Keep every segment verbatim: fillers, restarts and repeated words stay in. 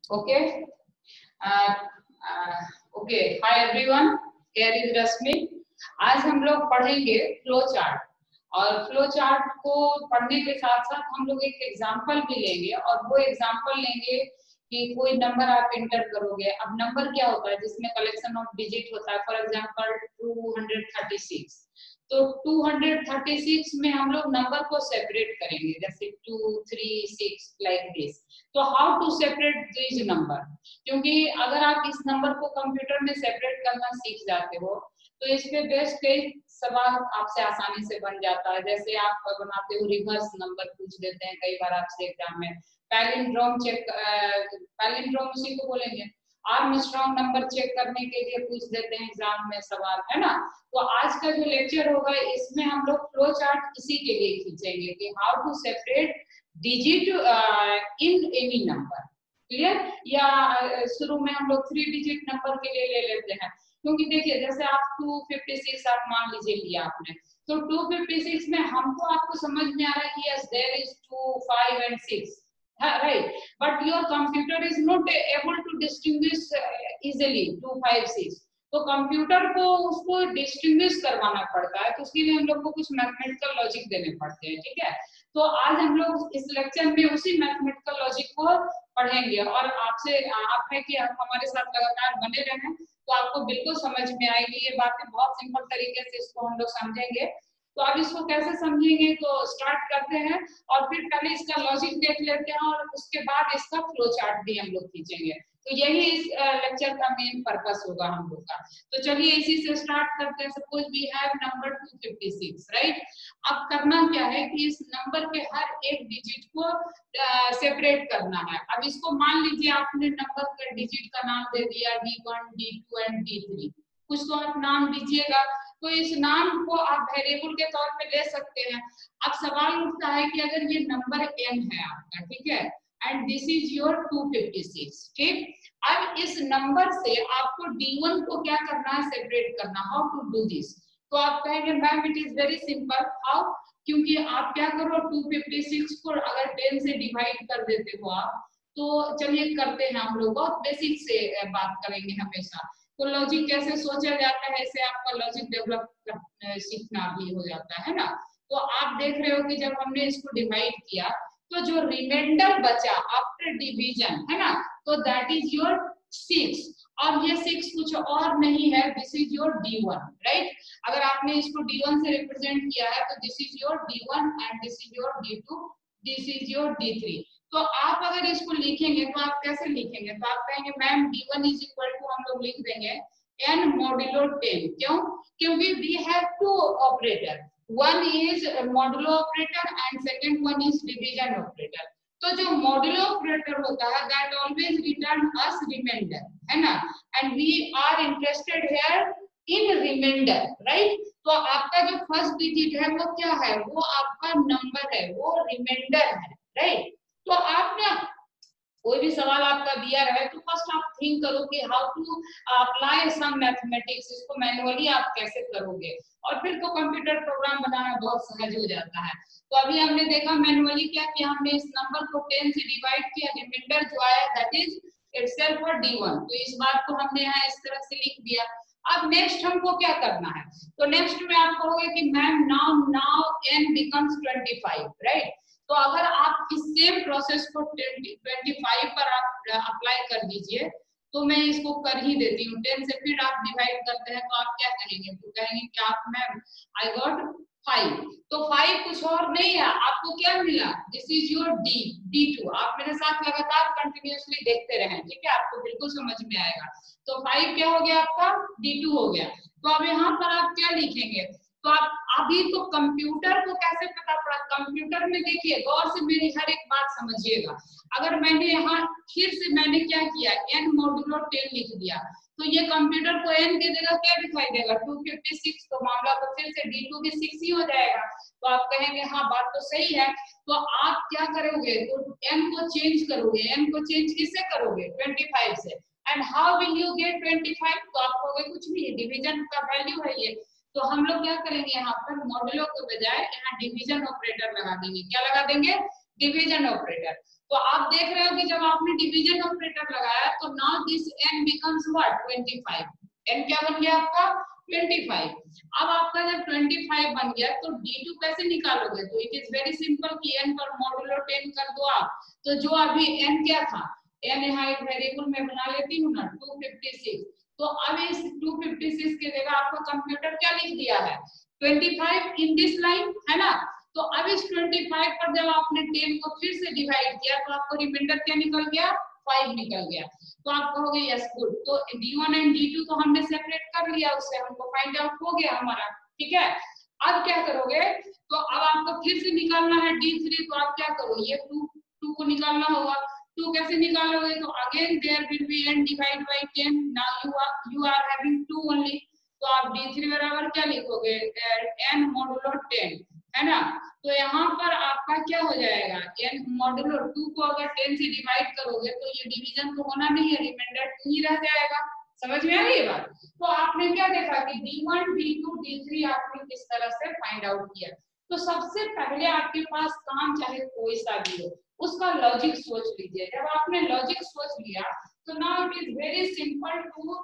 Okay. Uh, uh, okay. Hi everyone. Here is Rasmi. आज हम लोग पढ़ेंगे फ्लो चार्ट और फ्लो चार्ट को पढ़ने के साथ साथ हम लोग एक एग्जांपल भी लेंगे और वो एग्जांपल लेंगे कि कोई नंबर आप एंटर करोगे। अब नंबर क्या होता है जिसमें कलेक्शन ऑफ डिजिट होता है, for example two hundred thirty six. तो टू हंड्रेड थर्टी सिक्स में हम लोग नंबर को सेपरेट करेंगे, जैसे two three six like this. तो how to separate this number, क्योंकि अगर आप इस नंबर को कंप्यूटर में सेपरेट करना सीख जाते हो तो इस पे बेस्ट कई सवाल आपसे आसानी से बन जाता है। जैसे आप बनाते हो रिवर्स नंबर पूछ देते हैं कई बार आपसे एग्जाम में, पैलिंड्रोम चेक, पैलिंड्रोम उसी को बोलेंगे, आर्मस्ट्रॉन्ग नंबर चेक करने के लिए पूछ देते हैं एग्जाम में सवाल, है ना। तो आज का जो लेक्चर होगा इसमें हम लोग फ्लो चार्ट इसी के लिए खींचेंगे कि how to separate digit in any number. Clear? या शुरू में हम लोग थ्री डिजिट नंबर के लिए ले लेते हैं, क्योंकि देखिए जैसे आप टू फिफ्टी सिक्स आप मान लीजिए लिया आपने, तो टू फिफ्टी सिक्स में हमको आपको समझ में आ रहा है कि yes there is two five and six, right, but your computer is not able to distinguish easily two five six. तो कंप्यूटर को उसको डिस्टिंग्विश करवाना पड़ता है, तो उसके लिए हम लोग को कुछ मैथमेटिकल लॉजिक देने पड़ते हैं, ठीक है। तो आज हम लोग इस लेक्चर में उसी मैथमेटिकल लॉजिक को पढ़ेंगे और आपसे आप है कि आप हमारे साथ लगातार बने रहें तो आपको बिल्कुल समझ में आएगी ये बातें। बहुत सिंपल तरीके से इसको हम लोग समझेंगे। तो अब इसको कैसे समझेंगे तो स्टार्ट करते हैं और फिर पहले इसका लॉजिक देख लेते हैं और उसके बाद इसका फ्लो चार्ट भी हम लोग खींचेंगे। तो यही इस लेक्चर का मेन पर्पस होगा हम लोग का। तो चलिए इसी से स्टार्ट करते हैं। Suppose we have number two fifty six, right. अब करना क्या है कि इस नंबर के हर एक डिजिट को सेपरेट करना है। अब इसको मान लीजिए आपने नंबर के डिजिट का नाम दे दिया D one D two and D three, कुछ तो आप नाम दीजिएगा। तो इस नाम को आप वेरिएबल के तौर पे ले सकते हैं। अब सवाल उठता है कि अगर ये नंबर n है आपका, ठीक है, and this is your two fifty six, ठीक। अब इस नंबर से आपको डी वन को क्या करना है, सेपरेट करना। How to do this? तो आप कहेंगे ma'am it is very simple. How? क्योंकि आप क्या करो, टू फिफ्टी सिक्स को अगर टेन से डिवाइड कर देते हो आप, तो चलिए करते हैं हम लोग, बहुत बेसिक से बात करेंगे हमेशा। तो लॉजिक कैसे सोचा जाता है, ऐसे आपका लॉजिक डेवलप सीखना भी हो जाता है ना। तो आप देख रहे हो कि जब हमने इसको डिवाइड किया तो जो रिमाइंडर बचा आफ्टर डिवीजन, है ना, तो दैट इज योर सिक्स। और ये सिक्स कुछ और नहीं है, this is your D one, right. अगर आपने इसको डी वन से रिप्रेजेंट किया है तो this is your D one and this is your D two, this is your D three. तो आप अगर इसको लिखेंगे तो आप कैसे लिखेंगे? तो आप कहेंगे ma'am D one is equal to, हम लोग लिख देंगे n मॉड्यूलो टेन। क्यों? क्योंकि we have two operator, one is modulo operator and second one is division operator. तो जो मॉड्यूलो ऑपरेटर होता है that always return us remainder, है ना, and we are interested here in remainder, right. तो आपका जो फर्स्ट डिजिट है वो क्या है, वो आपका नंबर है, वो रिमाइंडर है, राइट। तो आपने कोई भी सवाल आपका दिया रहे तो फर्स्ट आप थिंक करो कि how to apply some mathematics, इसको मैन्युअली आप कैसे करोगे, और फिर तो कंप्यूटर प्रोग्राम बनाना बहुत सहज हो जाता है। तो अभी हमने देखा मैन्युअली क्या किया, हमने इस नंबर को टेन से डिवाइड किया, रिमाइंडर जो आया that is itself for D one. तो इस बात को हमने यहाँ इस तरह से लिख दिया। अब नेक्स्ट हमको क्या करना है, तो नेक्स्ट में आप कहोगे कि ma'am now now n becomes twenty five, right. तो अगर आप इस सेम प्रोसेस को ट्वेंटी फाइव पर आप अप्लाई कर दीजिए, तो मैं इसको कर ही देती हूँ। टेन से फिर आप डिवाइड करते हैं तो आप क्या करेंगे, तो कहेंगे कि आप मैम आई गॉट फाइव। तो फाइव कुछ और नहीं है, आपको क्या मिला, this is your D D two. आप मेरे साथ लगातार कंटिन्यूअसली देखते रहें, ठीक है, आपको बिल्कुल समझ में आएगा। तो फाइव क्या हो गया आपका, डी टू हो गया। तो अब यहाँ पर आप क्या लिखेंगे, तो आप अभी तो कंप्यूटर को कैसे पता पड़ा, कंप्यूटर में देखिए गौर से मेरी हर एक बात समझिएगा। अगर मैंने यहाँ फिर से मैंने क्या किया, n मॉड्यूलो टेन लिख दिया, तो ये कंप्यूटर को n दे देगा, क्या दिखाई देगा, टू फिफ्टी सिक्स। तो मामला तो फिर से डी टू भी सिक्स ही हो जाएगा। तो आप कहेंगे हाँ बात तो सही है। तो आप क्या करोगे, तो n को चेंज करोगे, n को चेंज किससे करोगे, ट्वेंटी फाइव से। And how will you get twenty five? तो आप कहोगे कुछ नहीं, डिवीजन का वैल्यू है ये। तो हम लोग क्या करेंगे, यहाँ पर मॉड्यूलो के बजाय यहाँ डिवीजन ऑपरेटर लगा देंगे। क्या लगा देंगे, डिवीजन ऑपरेटर। तो आप देख रहे हो कि जब आपने डिवीजन ऑपरेटर लगाया तो now this n becomes what twenty-five, n क्या बन गया आपका twenty-five। अब आपका जब twenty-five बन गया तो डी टू कैसे निकालोगे, तो इट इज वेरी सिंपल कि n पर मॉडुलो टेन कर दो आप, तो जो अभी n क्या था, n यहाँ एक वेरिएबल में बना लेती हूँ ना two fifty-six, तो अब इस two fifty-six की जगह आपका कंप्यूटर क्या लिख दिया है twenty-five इन दिस लाइन, है ना। तो अब इस twenty-five पर जब आपने टेन को फिर से डिवाइड किया तो आपको रिमाइंडर क्या निकल गया, फाइव निकल गया। तो आप कहोगे यस गुड, तो D one and D two तो हमने सेपरेट कर लिया, उससे हमको फाइंड आउट हो गया हमारा, ठीक है। अब क्या करोगे, तो अब आपको फिर से निकालना है डी थ्री, तो आप क्या करो, ये टू टू को निकालना होगा। टू कैसे निकालोगे, तो again there will be n divide by ten, now you are you are having two only, तो आप डी थ्री बराबर क्या लिखोगे n मॉडुलो टेन, है ना। तो यहाँ पर आपका क्या हो जाएगा, n मॉडुलो टू को अगर टेन से डिवाइड करोगे तो ये डिवीजन तो होना नहीं है, रिमाइंडर टू ही रह जाएगा। समझ में आ रही है बात। तो आपने क्या देखा कि D one D two D three आपने किस तरह से फाइंड आउट किया। तो सबसे पहले आपके पास काम चाहे कोई सा भी हो, उसका लॉजिक सोच लीजिए। जब आपने लॉजिक सोच लिया तो now it is very simple to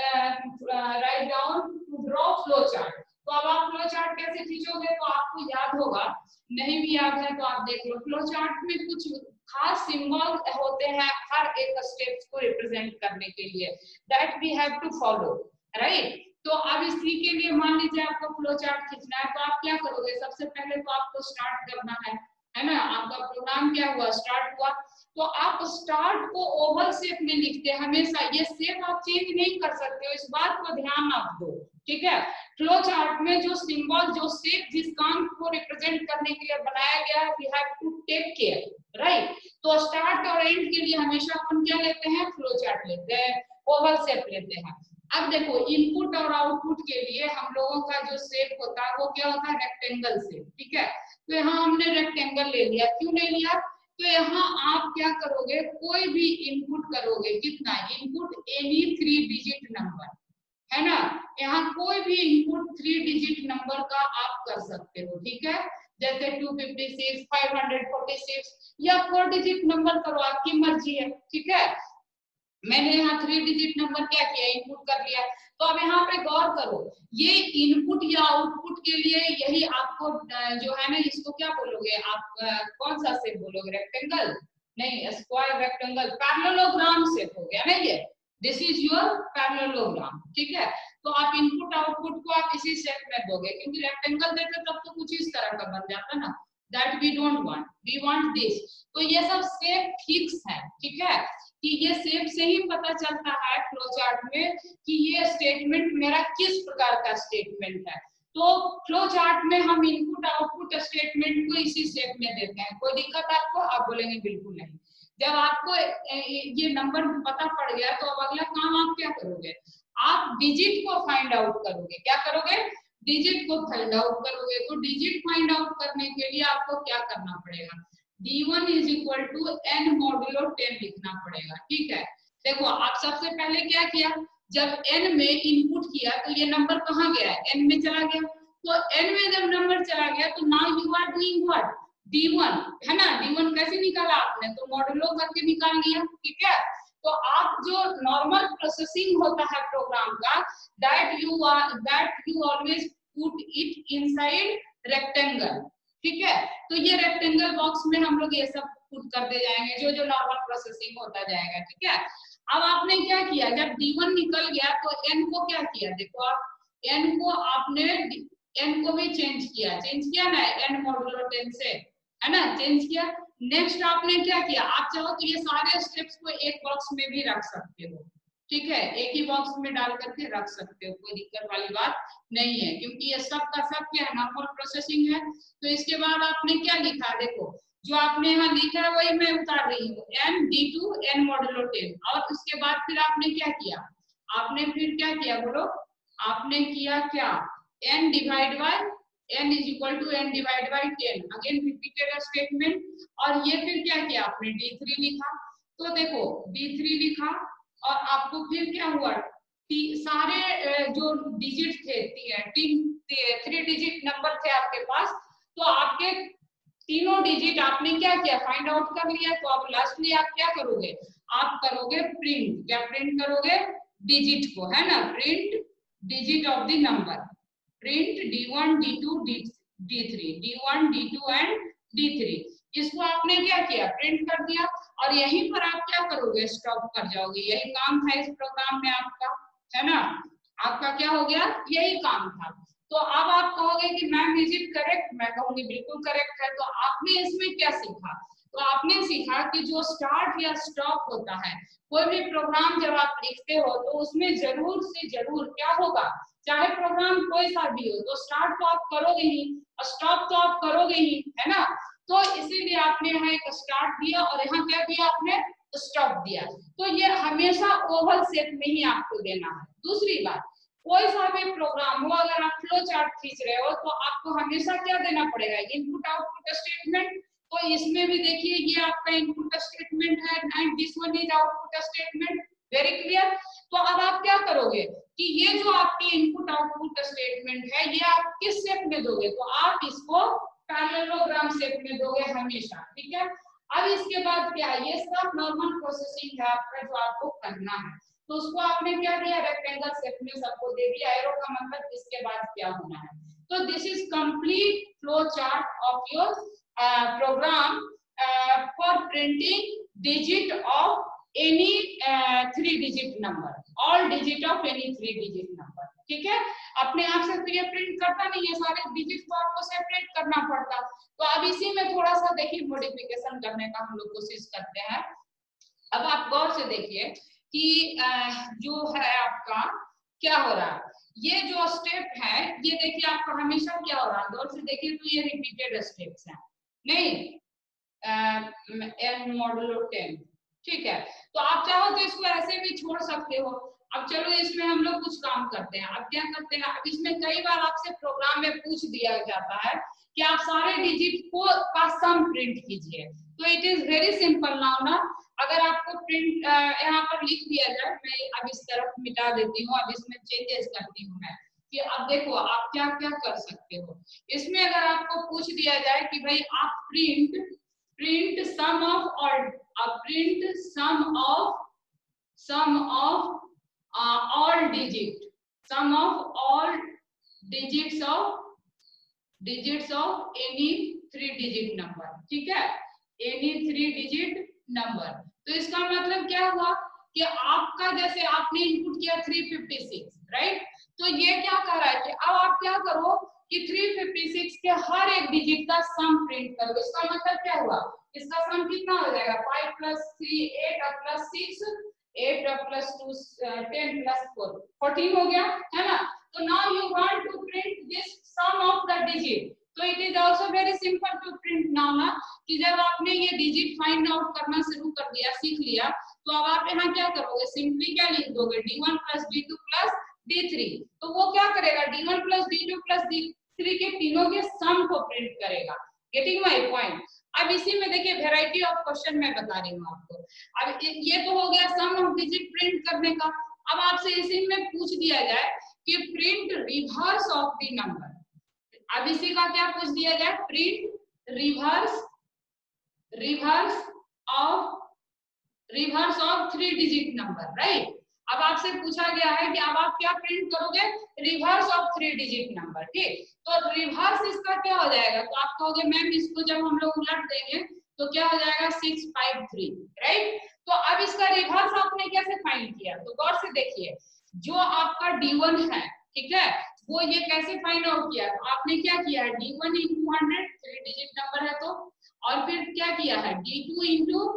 write down to draw flow chart. तो अब आप फ्लो चार्ट कैसे खींचोगे, तो आपको याद होगा, नहीं भी याद है तो आप देख लो। फ्लो चार्ट में कुछ खास सिंबल होते हैं हर एक स्टेप्स को रिप्रेजेंट करने के लिए, that we have to follow, right. तो अब इसी के लिए मान लीजिए आपको फ्लो चार्ट खींचना है, तो आप क्या करोगे, सबसे पहले तो आपको स्टार्ट करना है, है ना। आपका प्रोग्राम क्या हुआ, स्टार्ट हुआ, तो आप स्टार्ट को ओवल शेप में लिखते हैं हमेशा, ये शेप आप चेंज नहीं कर सकते हो, इस बात को ध्यान आप दो, ठीक है। फ्लो चार्ट में जो सिंबल, जो शेप जिस काम को रिप्रेजेंट करने के लिए बनाया गया है, we have to take care, right. तो स्टार्ट और एंड के लिए हमेशा अपन क्या लेते हैं, फ्लो चार्ट लेते हैं, ओवल शेप लेते हैं। अब देखो इनपुट और आउटपुट के लिए हम लोगों का जो शेप होता है वो क्या होता है, रेक्टेंगल शेप, ठीक है। तो यहाँ हमने रेक्टेंगल ले लिया, क्यों ले लिया, तो यहाँ आप क्या करोगे, कोई भी इनपुट करोगे, कितना input, any three digit number, है ना। यहाँ कोई भी इनपुट थ्री डिजिट नंबर का आप कर सकते हो, ठीक है। जैसे two fifty six, five forty six या फोर डिजिट नंबर करो, आपकी मर्जी है, ठीक है। मैंने यहाँ थ्री डिजिट नंबर क्या किया, इनपुट कर लिया। तो अब यहाँ पे गौर करो, ये इनपुट या आउटपुट के लिए यही आपको जो है ना, इसको क्या बोलोगे आप, कौन सा शेप बोलोगे, रेक्टेंगल नहीं, स्क्वायर रेक्टेंगल, पैरेललोग्राम शेप हो गया ना ये, दिस इज योर पैरेललोग्राम, ठीक है। तो आप इनपुट आउटपुट को आप इसी शेप में दोगे, क्योंकि रेक्टेंगल देते तब तो कुछ इस तरह का बन जाता ना, that we don't want, we want this. तो ये सब शेप फिक्स है, ठीक है, कि ये शेप से ही पता चलता है फ्लो चार्ट में कि ये स्टेटमेंट मेरा किस प्रकार का स्टेटमेंट है। तो फ्लो चार्ट में हम इनपुट आउटपुट स्टेटमेंट को इसी शेप में देते हैं। कोई दिक्कत आपको, आप बोलेंगे बिल्कुल नहीं। जब आपको ये नंबर पता पड़ गया तो अब अगला काम आप क्या करोगे, आप डिजिट को फाइंड आउट करोगे। क्या करोगे, डिजिट को फाइंड आउट करोगे। तो डिजिट फाइंड आउट करने के लिए आपको क्या करना पड़ेगा, D one is equal to N modulo ten लिखना पड़ेगा, ठीक है। देखो आप सबसे पहले क्या किया, जब n में इनपुट किया तो ये नंबर कहाँ गया, n में चला गया। तो n में जब नंबर चला गया तो now you are doing what, D one, है ना। डी वन कैसे निकाला आपने, तो मॉडुलो करके निकाल लिया, ठीक है। तो आप जो नॉर्मल प्रोसेसिंग होता है प्रोग्राम का, that you are that you always put it inside rectangle, ठीक है। तो ये रेक्टेंगल बॉक्स में हम लोग ये सब पुट करते जाएंगे, जो जो नॉर्मल प्रोसेसिंग होता जाएगा, ठीक है। अब आपने क्या किया, जब डी वन निकल गया तो n को क्या किया, देखो आप n को आपने n को भी चेंज किया, चेंज किया ना n मॉडुलो टेन से, है ना, चेंज किया। नेक्स्ट आपने क्या किया, आप चाहो तो ये सारे स्टेप्स को एक बॉक्स में भी रख सकते हो, ठीक है, एक ही बॉक्स में डाल करके रख सकते हो, कोई दिक्कत वाली बात नहीं है, क्योंकि ये सब का सब क्या है, नॉर्मल प्रोसेसिंग है। तो इसके बाद आपने क्या लिखा, देखो जो आपने यहाँ लिखा है वही मैं उतार रही हूँ, N D two N modulo ten. और उसके बाद फिर आपने क्या किया, आपने फिर क्या किया बोलो, आपने किया क्या, N divide by n is equal to n divided by ten, again repeated a statement। और ये फिर क्या किया आपने, डी थ्री लिखा। तो देखो डी थ्री लिखा और आपको फिर क्या हुआ, सारे जो डिजिट थे, तीन थ्री डिजिट नंबर थे आपके पास, तो आपके तीनों डिजिट आपने क्या किया, फाइंड आउट कर लिया। तो अब लास्टली आप क्या करोगे, आप करोगे प्रिंट। क्या प्रिंट करोगे, डिजिट को, है ना, print digit of the number, print D one D two D three, D one D two and D three. इसको आपने क्या किया, प्रिंट कर दिया। और यहीं पर आप क्या करोगे, स्टॉप कर जाओगे। यही काम था इस प्रोग्राम में आपका, है ना, आपका क्या हो गया, यही काम था। तो अब आप कहोगे कि मैम इज इट करेक्ट, मैं कहूंगी बिल्कुल करेक्ट है। तो आपने इसमें क्या सीखा, तो आपने सीखा कि जो स्टार्ट या स्टॉप होता है, कोई भी प्रोग्राम जब आप लिखते हो तो उसमें जरूर से जरूर क्या होगा, चाहे प्रोग्राम कोई सा भी हो, तो स्टार्ट तो आप करोगे ही और स्टॉप तो आप करोगे ही, है ना। तो इसीलिए आपने यहाँ एक स्टार्ट दिया और यहाँ क्या दिया आपने, स्टॉप दिया। तो ये हमेशा ओवल शेप में ही आपको देना है। दूसरी बात, कोई सा भी प्रोग्राम हो, अगर आप फ्लो चार्ट खींच रहे हो तो आपको हमेशा क्या देना पड़ेगा, इनपुट आउटपुट स्टेटमेंट। तो इसमें भी देखिए ये आपका इनपुट स्टेटमेंट है and this one is output statement. Very clear. तो अब आप क्या करोगे कि ये जो आपकी इनपुट आउटपुट स्टेटमेंट है ये आप किस शेप में दोगे, तो आप इसको पैरेललोग्राम शेप में दोगे हमेशा, ठीक है। अब इसके बाद क्या है, ये सब नॉर्मल प्रोसेसिंग है आपका जो आपको करना है। तो उसको आपने क्या दिया, रेक्टेंगल शेप में सबको दे दिया। एरो का मतलब इसके बाद क्या होना है। तो this is complete flow chart of your program for printing digit of any three digit number, all digit of any three digit number, ठीक है। अपने आप से तो ये प्रिंट करता नहीं है, सारे डिजिट को आपको सेपरेट करना पड़ता। तो अब इसी में थोड़ा सा देखिए मॉडिफिकेशन करने का हम लोग कोशिश करते हैं। अब आप गौर से देखिए कि जो है आपका क्या हो रहा है, ये जो स्टेप है ये देखिए आपका हमेशा क्या हो रहा है, गौर से देखिए तो ये रिपीटेड स्टेप्स हैं, नहीं एन मॉडुलो टेन, ठीक है। तो आप चाहो तो इसको ऐसे भी छोड़ सकते हो। अब चलो इसमें हम लोग कुछ काम करते हैं। अब क्या करते हैं, अब इसमें कई बार आपसे प्रोग्राम में पूछ दिया जाता है कि आप सारे डिजिट को का सम प्रिंट कीजिए। तो it is very simple now ना, अगर आपको प्रिंट यहाँ पर लिख दिया जाए, मैं अब इस तरफ मिटा देती हूँ, अब इसमें चेंजेस करती हूँ मैं कि अब देखो आप क्या क्या कर सकते हो। इसमें अगर आपको पूछ दिया जाए कि भाई आप प्रिंट प्रिंट सम ऑफ और print sum of sum of all digit, sum of all digits of digits of any three digit number, ठीक है, एनी थ्री डिजिट नंबर। तो इसका मतलब क्या हुआ कि आपका जैसे आपने इनपुट किया थ्री फिफ्टी सिक्स, राइट। तो ये क्या कर रहा है कि अब आप क्या करो कि थ्री फिफ्टी सिक्स के हर एक डिजिट का सम प्रिंट करो। इसका मतलब क्या हुआ, इसका सम कितना हो जाएगा, फाइव प्लस थ्री एट और प्लस सिक्स एट और plus two ten plus four fourteen हो गया, है ना। तो now you want to print this sum of the digit. तो it is also very simple to print now ना, कि जब आपने ये डिजिट फाइंड आउट करना शुरू कर दिया, सीख लिया, तो अब आप यहाँ क्या करोगे, सिंपली क्या लिख दोगे, D one plus D two plus D three. तो वो क्या करेगा, D one plus D two plus D three के तीनों के सम को प्रिंट करेगा। Getting my point. अब इसी में देखिए वेराइटी ऑफ क्वेश्चन मैं बता रही हूँ आपको। अब ये तो हो गया सम ऑफ डिजिट प्रिंट करने का। अब आपसे इसी में पूछ दिया जाए कि print reverse of the number. अब इसी का क्या पूछ दिया जाए, print reverse reverse of reverse of three digit number, right. अब आपसे पूछा गया है कि अब आप क्या प्रिंट करोगे, reverse of three digit number, ठीक। तो रिवर्स इसका क्या हो जाएगा, तो आप कहोगे मैम इसको जब हम लोग उलट देंगे तो क्या हो जाएगा, सिक्स फाइव थ्री, राइट। तो अब इसका रिवर्स आपने कैसे फाइंड किया, तो गौर से देखिए, जो आपका डी वन है, ठीक है, वो ये कैसे फाइंड आउट किया, तो आपने क्या किया है, D one into hundred, three digit number है तो, और फिर क्या किया है, D two into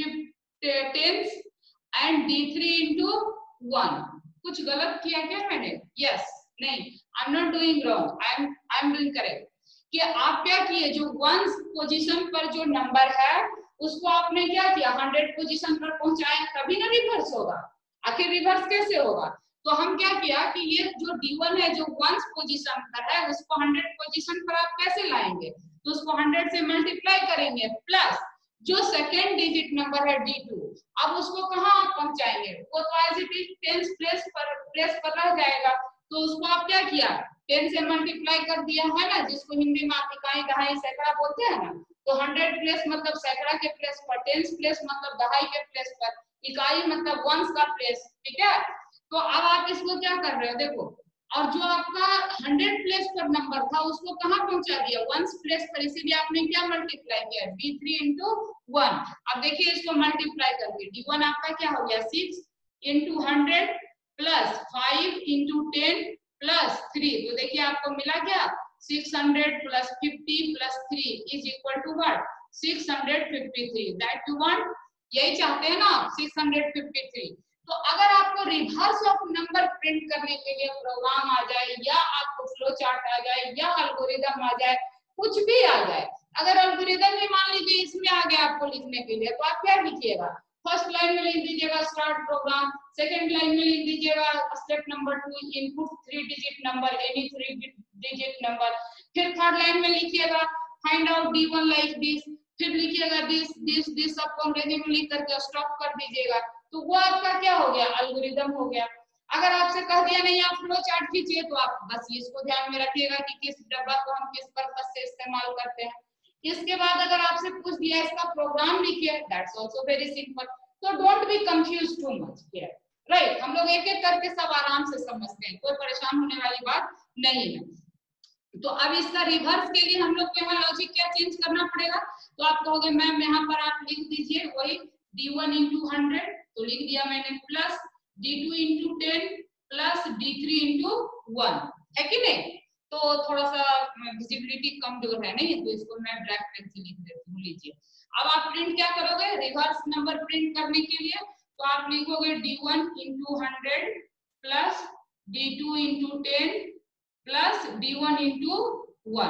tens and D three into one. कुछ गलत किया क्या मैंने, यस yes, नहीं, I am not doing wrong, I am I am doing correct. कि आप क्या किए, जो वंस पोजीशन पर जो नंबर है उसको आपने क्या किया, हंड्रेड पोजीशन पर पहुंचाया, तभी ना रिवर्स होगा। आखिर रिवर्स कैसे होगा, तो हम क्या किया कि ये जो डी वन है जो वंस पोजीशन पर है उसको हंड्रेड पोजीशन पर आप कैसे लाएंगे, तो उसको हंड्रेड से मल्टीप्लाई करेंगे, प्लस जो सेकेंड डिजिट नंबर है डी टू, अब उसको कहाँ आप पहुंचाएंगे, वो तो as it is tens place पर प्लेस पर रह जाएगा। तो उसको आप क्या किया, टेन से मल्टीप्लाई कर दिया, है ना, जिसको हिंदी में आप इकाई दहाई सैकड़ा बोलते हैं ना, तो हंड्रेड प्लेस मतलब सैकड़ा के प्लेस पर, टेंस प्लेस मतलब दहाई के प्लेस पर, इकाई मतलब वंस का प्लेस, ठीक है। तो अब आप इसको क्या कर रहे हो देखो, और जो आपका हंड्रेड प्लेस पर नंबर था उसको कहाँ पहुंचा दिया, वंस प्लेस पर, इसीलिए आपने क्या मल्टीप्लाई किया, डी थ्री इंटू वन। अब देखिए इसको मल्टीप्लाई करके डी वन आपका क्या हो गया, six into hundred plus five into ten plus three, तो देखिए आपको मिला क्या, six hundred plus fifty plus three is equal to what, six hundred fifty three, that you want, यही चाहते हैं ना, सिक्स हंड्रेड फिफ्टी थ्री। तो अगर आपको रिवर्स ऑफ नंबर प्रिंट करने के लिए प्रोग्राम आ जाए, या आपको फ्लो चार्ट आ जाए, या एल्गोरिदम आ जाए, कुछ भी आ जाए, अगर एल्गोरिदम ही मान लीजिए इसमें आ गया आपको लिखने के लिए, तो आप क्या लिखिएगा, फर्स्ट लाइन में लिख दीजिएगा स्टार्ट प्रोग्राम, सेकंड लाइन में लिख दीजिएगा step number two input three digit number, any three digit number, फिर थर्ड लाइन में लिखिएगा find out D one like this, फिर लिखिएगा दिस दिस दिस, सबको अंग्रेजी में लिख करके स्टॉप कर दीजिएगा, तो वो आपका क्या हो गया, एल्गोरिदम हो गया। अगर आपसे कह दिया नहीं आप फ्लो चार्ट खींचिए, तो आप बस इसको ध्यान में रखिएगा कि किस डब्बा को हम किस पर्पस से इस्तेमाल करते हैं। इसके बाद अगर आपसे पूछ दिया इसका प्रोग्राम लिखिए, दैट्स आल्सो वेरी सिंपल, तो don't be confuse too much here, right. हम लोग एक एक करके सब आराम से समझते हैं, कोई परेशान होने वाली बात नहीं है। तो अब इसका रिवर्स के लिए हम लोग को यहाँ लॉजिक क्या चेंज करना पड़ेगा, तो आप कहोगे मैम यहाँ पर आप लिख दीजिए वही डी वन इंटू हंड्रेड, तो लिख दिया मैंने, plus D two into ten plus D three into one, है कि नहीं। तो थोड़ा सा विजिबिलिटी कमजोर है नहीं, तो इसको मैं ब्लैक पेन से लिख देती हूँ, लीजिए। अब आप प्रिंट क्या करोगे, रिवर्स नंबर प्रिंट करने के लिए, तो आप लिखोगे D one into hundred plus D two into ten plus D one into one,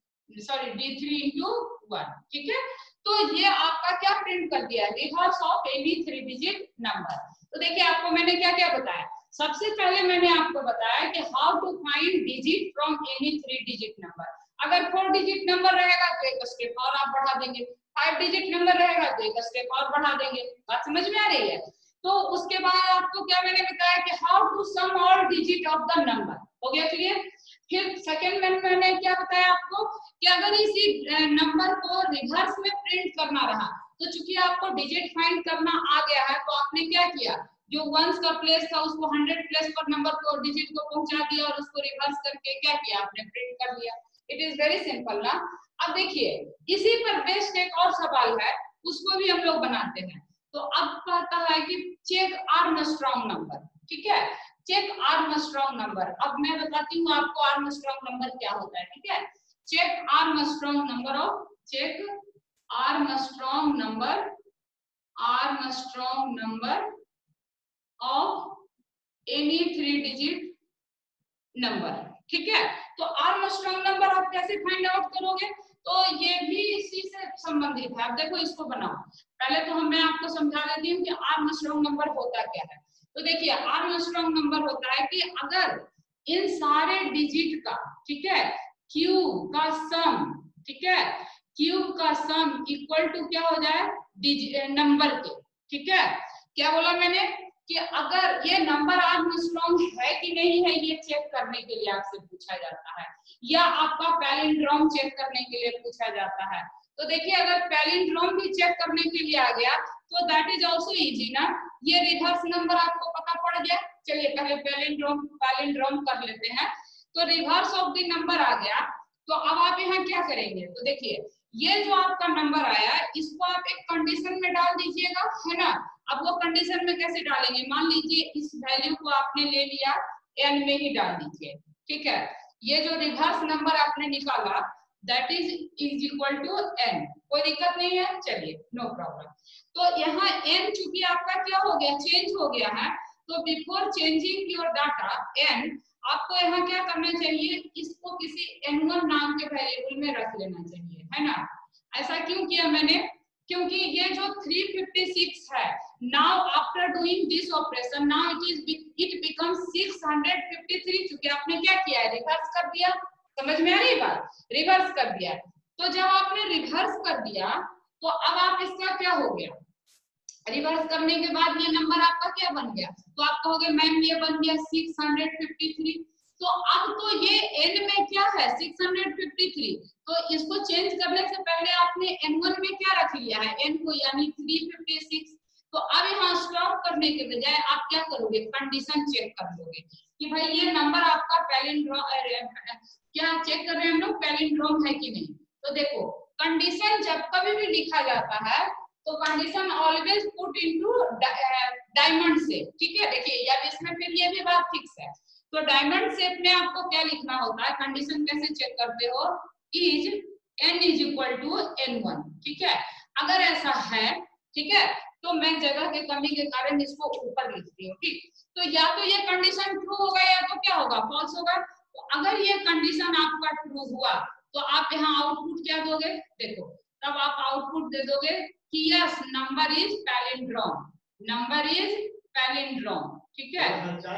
sorry D three into one, ठीक है। तो ये आपका क्या प्रिंट कर दिया, reverse of any three digit number. तो देखिए आपको मैंने क्या क्या बताया, सबसे पहले मैंने आपको बताया कि how to find digit from any three digit number. अगर फोर डिजिट नंबर रहेगा तो एक स्टेप और आप बढ़ा देंगे, फाइव डिजिट नंबर रहेगा तो एक स्टेप और बढ़ा देंगे, बात समझ में आ रही है। तो उसके बाद आपको क्या मैंने बताया कि how to sum all digit of the number, हो गया क्लियर। फिर सेकंड में मैंने क्या बताया आपको कि अगर इसी नंबर को रिवर्स में प्रिंट करना रहा, तो चूंकि आपको डिजिट फाइंड करना आ गया है, तो आपने क्या किया, जो वंस का प्लेस था उसको हंड्रेड प्लेस पर नंबर को डिजिट को पहुंचा दिया और उसको रिवर्स करके क्या किया आपने, प्रिंट कर लिया। इट इज वेरी सिंपल ना। अब देखिए इसी पर बेस्ड एक और सवाल है, उसको भी हम लोग बनाते हैं। तो अब कहता है कि चेक आर्मस्ट्रांग नंबर, ठीक है, चेक आर्मस्ट्रांग नंबर। अब मैं बताती हूँ आपको आर्मस्ट्रांग नंबर क्या होता है, ठीक है। Check Armstrong number of, check Armstrong number, Armstrong number of any three digit number, ठीक है। तो आर्मस्ट्रांग नंबर आप कैसे फाइंड आउट करोगे, तो ये भी इसी से संबंधित है। अब देखो इसको बनाओ, पहले तो हम मैं आपको समझा देती हूँ कि आर्मस्ट्रांग नंबर होता क्या है। तो देखिए आर्मस्ट्रांग नंबर होता है कि अगर इन सारे डिजिट का, ठीक है, क्यूब का सम, ठीक है, क्यूब का सम इक्वल टू क्या हो जाए नंबर के, ठीक है। क्या बोला मैंने कि अगर ये नंबर आर्मस्ट्रांग है कि नहीं है, ये चेक करने के लिए आपसे पूछा जाता है, या आपका पैलिंड्रोम चेक करने के लिए पूछा जाता है। तो देखिए अगर पैलिंड्रोम भी चेक करने के लिए आ गया तो दैट इज आल्सो इजी ना, ये रिवर्स नंबर आपको पता पड़ गया। चलिए पहले पैलिंड्रोम पैलिंड्रोम कर लेते हैं। तो रिवर्स ऑफ द नंबर आ गया, तो अब आप यहाँ क्या करेंगे, तो देखिए ये जो आपका नंबर आया इसको आप एक कंडीशन में डाल दीजिएगा, है ना। अब वो कंडीशन में कैसे डालेंगे, मान लीजिए इस वैल्यू को आपने ले लिया एन में ही डाल दीजिए, ठीक है। ये जो रिवर्स नंबर आपने निकाला that is is equal to N, कोई दिक्कत नहीं है, चलिए नो प्रॉब्लम। तो यहाँ एन चूंकि आपका क्या हो गया, चेंज हो गया है, तो before changing your data N, आपको यहाँ क्या करना चाहिए, इसको किसी एन वन नाम के वेरिएबल में रख लेना चाहिए, है ना। ऐसा क्यों किया मैंने, क्योंकि ये जो थ्री फिफ्टी सिक्स है, now after doing this operation now it is it becomes six hundred fifty three, क्योंकि आपने क्या किया है, रिवर्स कर दिया। समझ में आ रही बात, रिवर्स कर दिया। तो जब आपने रिवर्स कर दिया तो अब आप इसका क्या हो गया, रिवर्स करने के बाद ये नंबर आपका क्या बन गया, तो आप कहोगे मैम ये बन गया सिक्स हंड्रेड फिफ्टी थ्री। तो अब तो ये n में क्या है सिक्स हंड्रेड फिफ्टी थ्री, तो इसको चेंज करने से पहले आपने एन वन में क्या रख लिया है n को, यानी थ्री फिफ्टी सिक्स। तो अब यहाँ स्टॉप करने के बजाय आप क्या करोगे, कंडीशन चेक कर लोगे कि भाई ये नंबर आपका पैलिंड्रोम, क्या चेक कर रहे हैं हम लोग, पैलिंड्रोम है कि नहीं। तो देखो कंडीशन जब कभी भी लिखा जाता है तो condition always put into diamond से, ठीक है। देखिए अब इसमें फिर ये भी बात फिक्स है, तो डायमंड शेप में आपको क्या लिखना होता है, कंडीशन कैसे चेक करते हो, is n is equal to N one, ठीक है। अगर ऐसा है, ठीक है, तो मैं जगह के कमी के कारण इसको ऊपर लिखती हूँ, ठीक। तो या तो ये कंडीशन ट्रू होगा या तो क्या होगा, फॉल्स होगा। तो अगर ये कंडीशन आपका ट्रू हुआ तो आप यहाँ आउटपुट क्या दोगे, देखो तब आप आउटपुट दे दोगे कि yes number is palindrome, number is palindrome, ठीक है।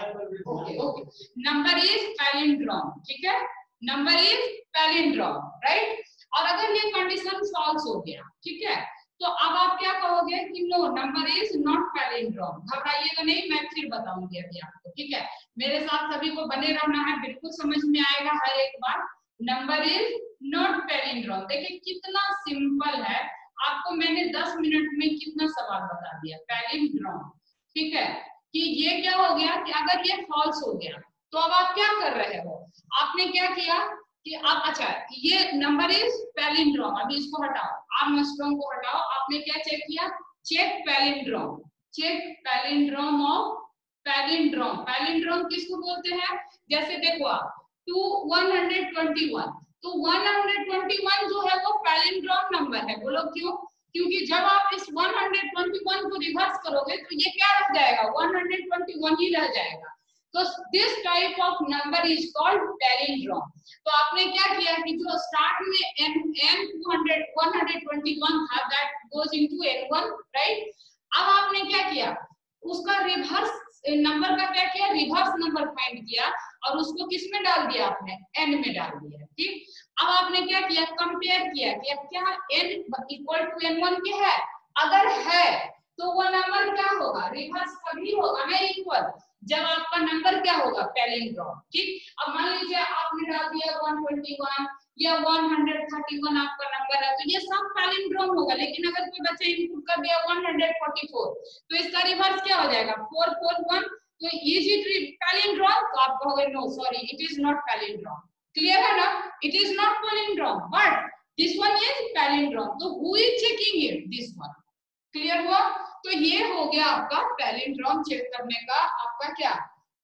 Okay okay, number is palindrome, ठीक है, नंबर इज पैलिंड्रोम, राइट। और अगर ये कंडीशन फॉल्स हो गया, ठीक है, तो अब आप क्या कहोगे कि no number is not palindrome. घबराइएगा नहीं, मैं फिर बताऊंगी अभी आपको, ठीक है। मेरे साथ सभी को बने रहना है, बिल्कुल समझ में आएगा हर एक बार। नंबर इज नॉट पैलिंड्रोम, देखिए कितना सिंपल है, आपको मैंने दस मिनट में कितना सवाल बता दिया, पैलिंड्रोम, ठीक है। कि ये क्या हो गया कि अगर ये फॉल्स हो गया तो अब आप क्या कर रहे हो, आपने क्या किया कि आप, अच्छा ये नंबर इज पैलिंड्रोम, अभी इसको हटाओ, आर्मस्ट्रांग को हटाओ, आपने क्या चेक किया, check palindrome, check palindrome of palindrome. Palindrome किसको बोलते हैं, जैसे देखो आप two one hundred twenty one, तो वन हंड्रेड ट्वेंटी वन जो है वो पैलिंड्रोम नंबर है, बोलो क्यों, क्योंकि जब आप इस वन हंड्रेड ट्वेंटी वन को रिवर्स करोगे तो ये क्या रह जाएगा, वन हंड्रेड ट्वेंटी वन ही रह जाएगा। तो this type of number is called palindrome. तो आपने क्या किया कि जो स्टार्ट में n n two hundred one hundred twenty one था that goes into N one, right. अब आपने क्या किया, उसका रिवर्स नंबर का क्या किया, रिवर्स नंबर फाइंड किया और उसको किस में डाल दिया, आपने n में डाल दिया, ठीक। अब आपने क्या किया, कंपेयर किया कि क्या n equal to N one के है, अगर है तो वो नंबर क्या होगा, रिवर्स कभी होगा ना इक्वल, जब आपका नंबर क्या होगा, पैलिंड्रोम, ठीक। अब मान लीजिए आपने डाल दिया वन ट्वेंटी वन या वन हंड्रेड थर्टी वन आपका नंबर है, तो ये सब पैलिंड्रोम होगा। लेकिन अगर कोई बच्चा इनपुट कर दिया वन हंड्रेड फोर्टी फोर, तो इसका रिवर्स क्या हो जाएगा, फोर फोर वन, तो इज इट पैलिंड्रोम, तो आप कहोगे no sorry it is not palindrome, clear है ना, it is not palindrome but this one is palindrome, तो who is checking it, this one, clear हुआ। तो ये हो गया आपका पैलिंड्रोम चेक करने का आपका क्या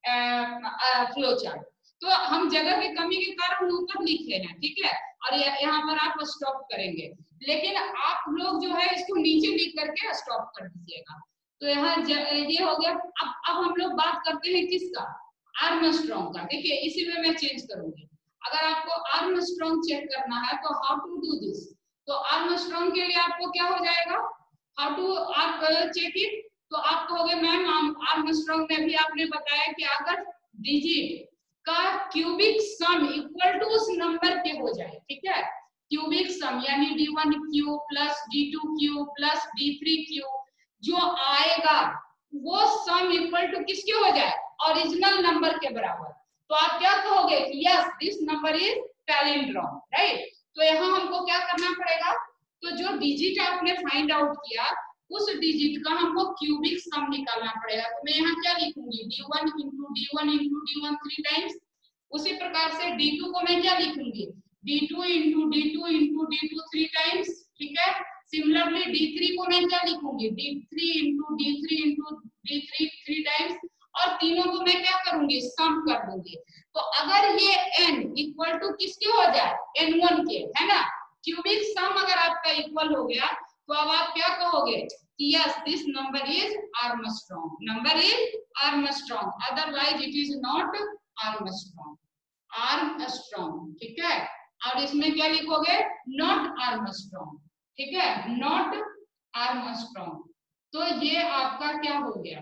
फ्लो चार्ट। तो हम जगह की कमी के कारण ऊपर लिखे हैं, ठीक है, और यहाँ पर आप स्टॉप करेंगे, लेकिन आप लोग जो है इसको नीचे लिख करके स्टॉप कर दीजिएगा। तो यहाँ ये हो गया। अब अब हम लोग बात करते हैं किसका, आर्मस्ट्रांग का। देखिए इसी में मैं चेंज करूंगी, अगर आपको आर्मस्ट्रांग चेक करना है तो हाउ टू डू दिस, तो आर्मस्ट्रांग के लिए आपको क्या हो जाएगा, हाउ टू आप चेक इट, तो आप कहोगे मैम आर्मस्ट्रांग में भी आपने बताया कि अगर डिजिट का क्यूबिक सम इक्वल टू उस नंबर के हो जाए, ठीक है, क्यूबिक सम यानी D one cube plus D two cube plus D three cube जो आएगा वो सम इक्वल टू किसके हो जाए, ओरिजिनल नंबर के बराबर, तो आप क्या कहोगे कि yes this number is palindrome, right. तो यहाँ हमको क्या करना पड़ेगा, तो जो डिजिट आपने फाइंड आउट किया उस डिजिट का हमको क्यूबिक सम निकालना पड़ेगा। तो मैं यहाँ क्या लिखूंगी, D one into D one into D one three times. उसी प्रकार से डी टू को मैं क्या लिखूंगी, D two into D two into D two three times, ठीक है। सिमिलरली डी थ्री को मैं क्या लिखूंगी, D three into D three into D three three times, और तीनों को मैं क्या करूंगी, सम कर दूंगी। तो अगर ये n इक्वल टू किसके हो जाए, एन वन के, है ना, क्यूबिक सम अगर आपका इक्वल हो गया तो अब आप क्या कहोगे कि yes this number is Armstrong, number is Armstrong, otherwise it is not Armstrong, Armstrong, ठीक है। और इसमें क्या लिखोगे, नॉट आर्मस्ट्रांग, ठीक है, नॉट आर्मस्ट्रांग। तो ये आपका क्या हो गया,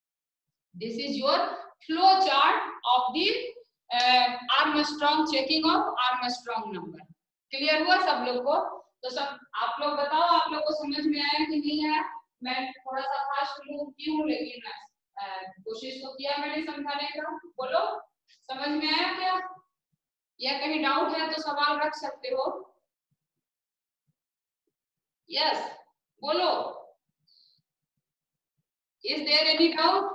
this is your flow chart of the Armstrong checking of Armstrong number. Clear हुआ सब लोग को, तो सब आप लोग बताओ आप लोग को समझ में आया कि नहीं आया। मैं थोड़ा सा फास्ट मूव की हूँ लेकिन कोशिश तो किया मैंने समझाने का, बोलो समझ में आया क्या? या कहीं डाउट है तो सवाल रख सकते हो। यस, बोलो। Is there any doubt?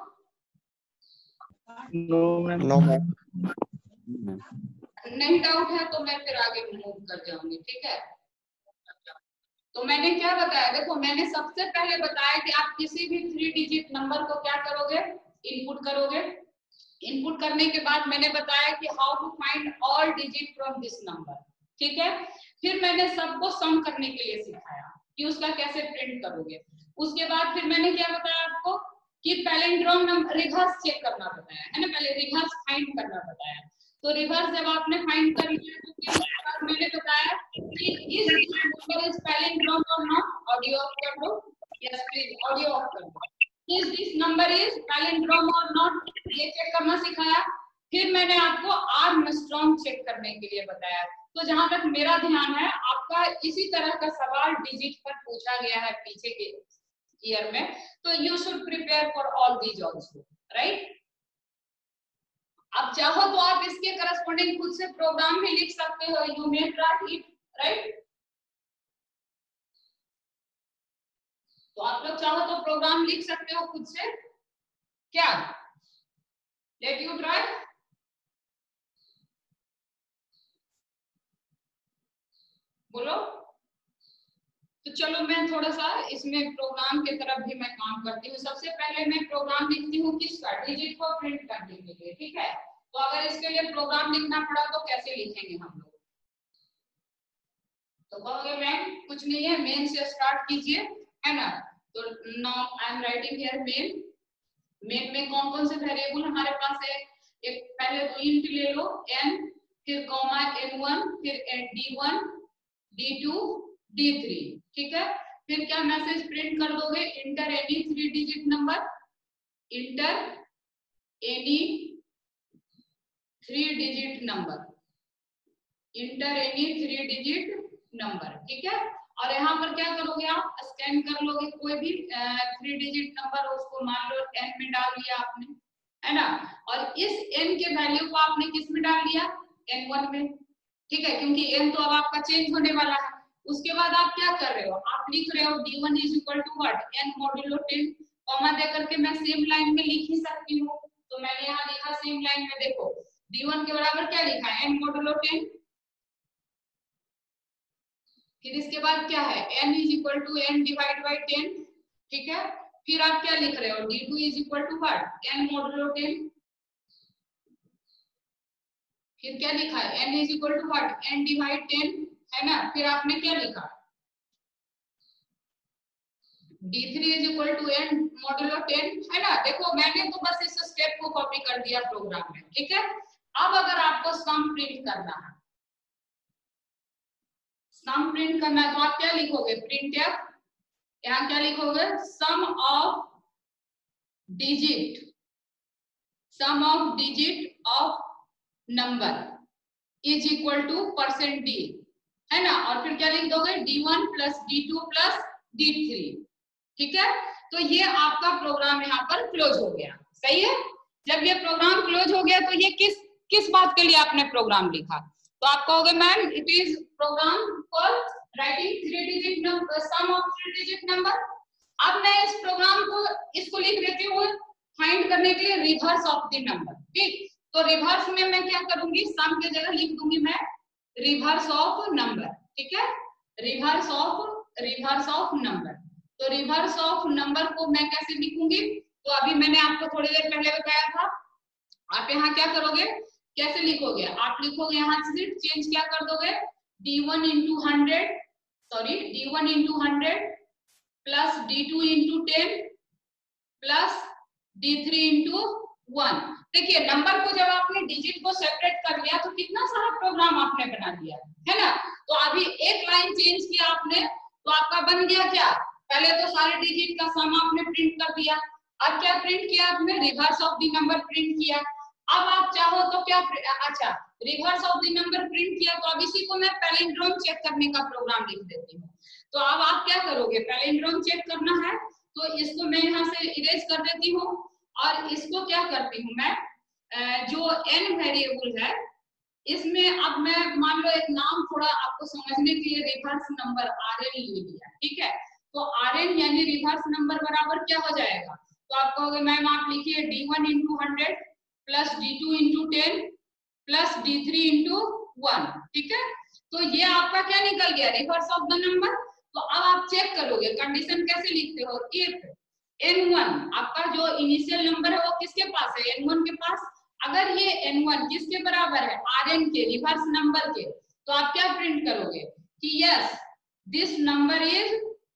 No ma'am. No ma'am. नहीं डाउट है तो मैं फिर आगे मूव कर जाऊंगी, ठीक है। तो मैंने क्या बताया, देखो मैंने सबसे पहले बताया कि आप किसी भी थ्री डिजिट नंबर को क्या करोगे, इनपुट करोगे। इनपुट करने के बाद मैंने बताया कि how to find all digit from this number, ठीक है। फिर मैंने सबको सम करने के लिए सिखाया कि उसका कैसे प्रिंट करोगे। उसके बाद फिर मैंने क्या बताया आपको कि पैलिंड्रोम नंबर रिवर्स चेक करना बताया है ना, पहले रिवर्स फाइंड करना बताया। तो रिवर्स जब आपने फाइंड कर लिया तो फिर उसके बाद मैंने बताया कि is this number is palindrome और नॉट। ऑडियो ऑफ कर दो, यस प्लीज ऑडियो ऑफ कर दो। Is this number is palindrome और नॉट, ये चेक करना सिखाया। फिर मैंने आपको आर्मस्ट्रांग चेक करने के लिए बताया। तो जहां तक मेरा ध्यान है, आपका इसी तरह का सवाल डिजिट पर पूछा गया है पीछे के ईयर में, तो you should prepare for all these also, right. अब चाहो तो आप इसके करस्पॉन्डिंग खुद से प्रोग्राम भी लिख सकते हो, you may try it, right. तो आप लोग चाहो तो प्रोग्राम लिख सकते हो खुद से, क्या? Let you try. बोलो। तो चलो मैं थोड़ा सा इसमें प्रोग्राम की तरफ भी मैं काम करती हूँ। सबसे पहले मैं प्रोग्राम लिखती हूँ किसका, डिजिट को प्रिंट करने के लिए, ठीक है। तो अगर इसके लिए प्रोग्राम लिखना पड़ा तो कैसे लिखेंगे हम लोग? तो कहोगे मैम कुछ नहीं है, मेन से स्टार्ट कीजिए, है ना। तो now I am writing here main. Main में कौन कौन से वेरिएबल हमारे पास है? एक पहले तो इंट ले लो n, फिर कॉमा एन वन, फिर D one, D two, D three, ठीक है। फिर क्या मैसेज प्रिंट कर दोगे, enter any three digit number, enter any three digit number, enter any three digit number, ठीक है। और यहाँ पर क्या करोगे, आप स्कैन कर लोगे कोई भी थ्री डिजिट नंबर, उसको मान लो n में डाल दिया आपने, है ना। और इस n के वैल्यू को आपने किस में डाल दिया, एन वन में, ठीक है, क्योंकि n तो अब आपका चेंज होने वाला है। उसके बाद आप क्या कर रहे हो, आप लिख रहे हो D one is equal to what, n modulo ten. Comma दे करके मैं सेम लाइन में लिख ही सकती हूँ, तो मैंने यहाँ लिखा सेम लाइन में, देखो डी वन के बराबर क्या लिखा है, n मॉड्यूलो टेन। फिर इसके बाद क्या है, n is equal to n divide by ten, ठीक है। फिर आप क्या लिख रहे हो, D two is equal to what, n modulo ten. फिर क्या लिखा है, n is equal to what, n divide ten, है ना। फिर आपने क्या लिखा, D three is equal to n modulo ten, है ना। देखो मैंने तो बस इस स्टेप को कॉपी कर दिया प्रोग्राम में, ठीक है। अब अगर आपको सम प्रिंट करना है, सम प्रिंट करना है तो आप क्या लिखोगे, प्रिंट एफ, यहाँ क्या लिखोगे, sum of digit, sum of digit of number is equal to percent D, है ना। और फिर क्या लिख दोगे, D one plus D two plus D three, ठीक है। तो ये आपका प्रोग्राम यहाँ पर क्लोज हो गया, सही है। जब ये प्रोग्राम क्लोज हो गया तो ये किस किस बात के लिए आपने प्रोग्राम लिखा, तो आप कहोगे ma'am it is program for writing three digit number, sum of three digit number. अब मैं इस प्रोग्राम को इसको लिख देती हूँ फाइंड करने के लिए रिवर्स ऑफ द नंबर, ठीक। तो रिवर्स में मैं क्या करूंगी, सम की जगह लिख दूंगी मैं रिवर्स ऑफ नंबर, ठीक है, reverse of reverse of number. तो रिवर्स ऑफ नंबर को मैं कैसे लिखूंगी, तो अभी मैंने आपको थोड़ी देर पहले बताया था। आप यहाँ क्या करोगे, कैसे लिखोगे, आप लिखोगे यहाँ से चेंज क्या कर दोगे, D one into hundred, sorry D one into hundred plus D two into ten plus D three into one. देखिए नंबर को जब आपने डिजिट को सेपरेट कर लिया तो कितना सारा प्रोग्राम आपने बना दिया, है ना। तो अभी एक लाइन चेंज किया आपने तो आपका बन गया क्या, पहले तो सारे डिजिट का सम आपने प्रिंट कर दिया, अब क्या प्रिंट किया आपने, reverse of the number print किया। अब आप चाहो तो क्या, अच्छा reverse of the number print किया तो अब इसी को मैं पैलिंड्रोम चेक करने का प्रोग्राम लिख देती हूँ। तो अब आप क्या करोगे, पैलिंड्रोम चेक करना है तो इसको मैं यहाँ से इरेज कर देती हूँ और इसको क्या करती हूँ मैं, जो n वेरिएबल है इसमें अब मैं मान लो एक नाम थोड़ा आपको समझने के लिए रिवर्स नंबर आरएन ले लिया, ठीक है। तो आरएन यानी रिवर्स नंबर बराबर क्या हो जाएगा, तो आप कहोगे मैम आप लिखिए D one into hundred plus D two into ten plus D three into one, ठीक है। तो ये आपका क्या निकल गया, रिवर्स ऑफ द नंबर। तो अब आप चेक करोगे कंडीशन कैसे लिखते हो, इफ एन वन आपका जो इनिशियल नंबर है वो किसके पास है, एन वन के पास। अगर ये एन वन किसके बराबर है, आरएन के, रिवर्स नंबर के, तो आप क्या प्रिंट करोगे कि yes this number is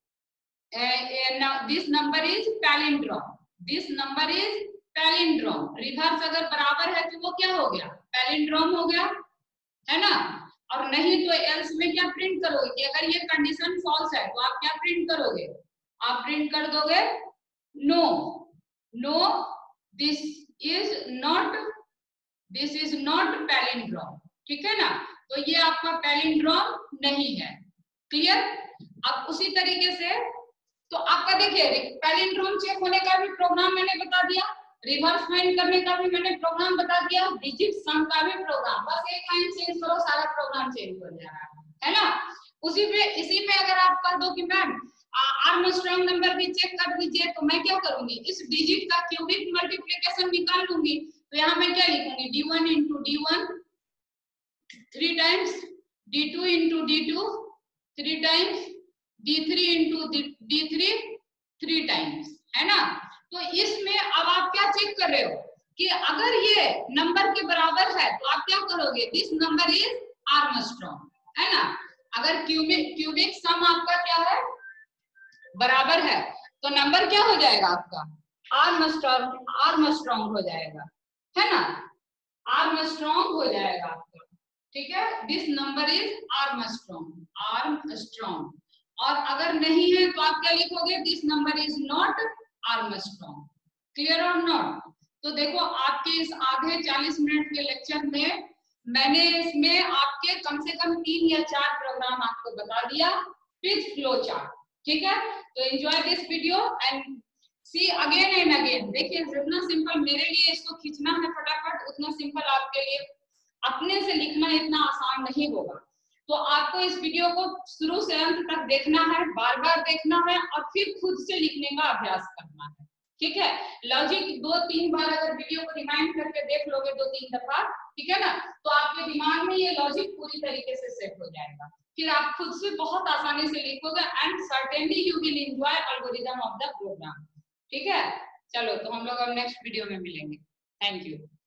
this number is palindrome, this number is palindrome. Reverse अगर बराबर है तो वो क्या हो गया, पैलिंड्रोम हो गया, है ना। और नहीं तो एल्स में क्या प्रिंट करोगे कि अगर ये कंडीशन फॉल्स है तो आप क्या प्रिंट करोगे, आप प्रिंट कर दोगे no no this is not this is not palindrome, ठीक है ना। तो ये आपका पैलिंड्रोम नहीं है, क्लियर। अब उसी तरीके से तो आपका देखिए पैलिंड्रोम चेक होने का भी प्रोग्राम मैंने बता दिया, रिवर्स फाइंड करने का भी मैंने प्रोग्राम बता दिया, डिजिट सम का भी प्रोग्राम, बस एक लाइन चेंज करो सारा प्रोग्राम चेंज हो जा रहा है, है ना। उसी पे इसी पे अगर आप कर दो कि मैम आर्मस्ट्रांग नंबर भी चेक कर दीजिए, तो मैं क्या करूंगी, इस डिजिट का क्यूबिक मल्टीप्लिकेशन निकाल लूंगी। तो यहाँ मैं क्या लिखूंगी, D one into D one three times, D two into D two three times, D three into D three three times, है ना। तो इसमें अब आप क्या चेक कर रहे हो कि अगर ये नंबर के बराबर है तो आप क्या करोगे, दिस नंबर इज आर्मस्ट्रांग, है ना। अगर क्यूबिक क्यूबिक सम आपका क्या है, बराबर है, तो नंबर क्या हो जाएगा आपका, आर्मस्ट्रांग, आर्मस्ट्रांग हो जाएगा, है ना, आर्मस्ट्रांग हो जाएगा आपका, ठीक है। This number is Armstrong, Armstrong. और अगर नहीं है तो आप क्या लिखोगे, this number is not Armstrong, clear और नॉट। तो देखो आपके इस आधे चालीस मिनट के लेक्चर में मैंने इसमें आपके कम से कम तीन या चार प्रोग्राम आपको बता दिया विद फ्लो चार्ट, ठीक है। तो enjoy this video and see again and again. देखिए जितना सिंपल मेरे लिए इसको खींचना है फटाफट, उतना सिंपल आपके लिए अपने से लिखना इतना आसान नहीं होगा। तो आपको इस वीडियो को शुरू से अंत तक देखना है, बार बार देखना है और फिर खुद से लिखने का अभ्यास करना है, ठीक है। लॉजिक दो तीन बार अगर वीडियो को रिमाइंड करके देख लोगे दो तीन दफा, ठीक है ना, तो आपके दिमाग में ये लॉजिक पूरी तरीके से सेट हो जाएगा, फिर आप खुद से बहुत आसानी से लिखोगे and certainly you will enjoy algorithm of the program, ठीक है। चलो तो हम लोग अब नेक्स्ट वीडियो में मिलेंगे, थैंक यू।